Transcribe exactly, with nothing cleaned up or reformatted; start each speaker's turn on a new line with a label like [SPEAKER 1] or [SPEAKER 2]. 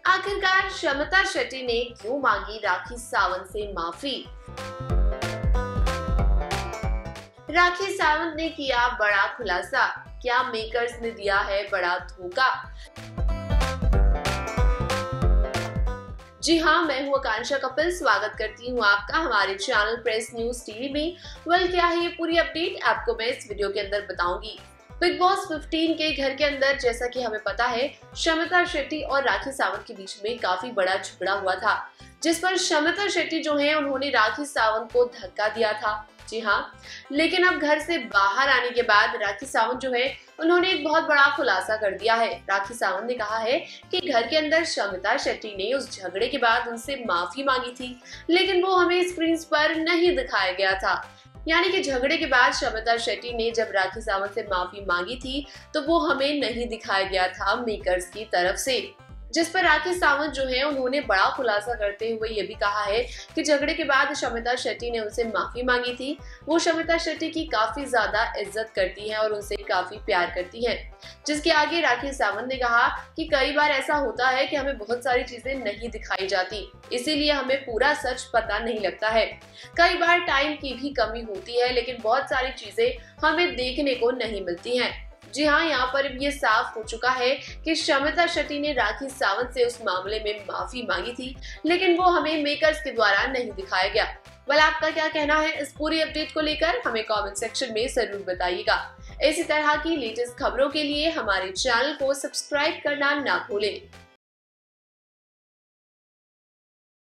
[SPEAKER 1] आखिरकार शमिता शेट्टी ने क्यों मांगी राखी सावंत से माफी? राखी सावंत ने किया बड़ा खुलासा, क्या मेकर्स ने दिया है बड़ा धोखा? जी हाँ, मैं हूँ आकांक्षा कपिल, स्वागत करती हूँ आपका हमारे चैनल प्रेस न्यूज टीवी में। वेल, क्या है ये पूरी अपडेट आपको मैं इस वीडियो के अंदर बताऊंगी। बिग बॉस पंद्रह के घर के अंदर जैसा कि हमें पता है, शमिता शेट्टी और राखी सावंत के बीच में काफी बड़ा झगड़ा हुआ था, जिस पर शमिता शेट्टी जो है उन्होंने राखी सावंत को धक्का दिया था। जी हाँ, लेकिन अब घर से बाहर आने के बाद राखी सावंत जो है उन्होंने एक बहुत बड़ा खुलासा कर दिया है। राखी सावंत ने कहा है कि घर के अंदर शमिता शेट्टी ने उस झगड़े के बाद उनसे माफी मांगी थी, लेकिन वो हमें स्क्रीन पर नहीं दिखाया गया था। यानी कि झगड़े के बाद शमिता शेट्टी ने जब राखी सावंत से माफी मांगी थी तो वो हमें नहीं दिखाया गया था मेकर्स की तरफ से, जिस पर राखी सावंत जो है उन्होंने बड़ा खुलासा करते हुए ये भी कहा है कि झगड़े के बाद शमिता शेट्टी ने उनसे माफी मांगी थी। वो शमिता शेट्टी की काफी ज्यादा इज्जत करती है और उनसे काफी प्यार करती है। जिसके आगे राखी सावंत ने कहा कि कई बार ऐसा होता है कि हमें बहुत सारी चीजें नहीं दिखाई जाती, इसीलिए हमें पूरा सच पता नहीं लगता है। कई बार टाइम की भी कमी होती है, लेकिन बहुत सारी चीजें हमें देखने को नहीं मिलती हैं। जी हाँ, यहाँ पर ये साफ हो चुका है कि शमिता शेट्टी ने राखी सावंत से उस मामले में माफी मांगी थी, लेकिन वो हमें मेकर्स के द्वारा नहीं दिखाया गया। वेल, आपका क्या कहना है इस पूरी अपडेट को लेकर, हमें कमेंट सेक्शन में जरूर बताइएगा। इसी तरह की लेटेस्ट खबरों के लिए हमारे चैनल को सब्सक्राइब करना ना भूलें।